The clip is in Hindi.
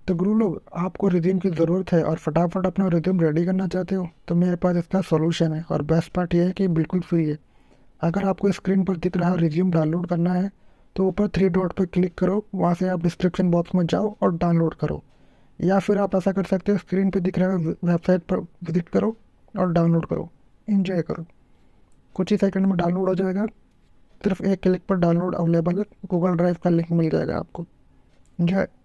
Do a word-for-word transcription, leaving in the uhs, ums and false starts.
तो गुरु लोग, आपको रिज्यूम की ज़रूरत है और फटाफट अपना रिज्यूम रेडी करना चाहते हो तो मेरे पास इसका सॉल्यूशन है, और बेस्ट पार्ट ये है कि बिल्कुल फ्री है। अगर आपको स्क्रीन पर दिख रहा रिज्यूम डाउनलोड करना है तो ऊपर थ्री डॉट पर क्लिक करो, वहाँ से आप डिस्क्रिप्शन बॉक्स में जाओ और डाउनलोड करो। या फिर आप ऐसा कर सकते हो, स्क्रीन पर दिख रहा वेबसाइट पर विजिट करो और डाउनलोड करो। इंजॉय करो, कुछ ही सेकंड में डाउनलोड हो जाएगा। सिर्फ एक क्लिक पर डाउनलोड अवेलेबल है, गूगल ड्राइव का लिंक मिल जाएगा आपको। इंजॉय।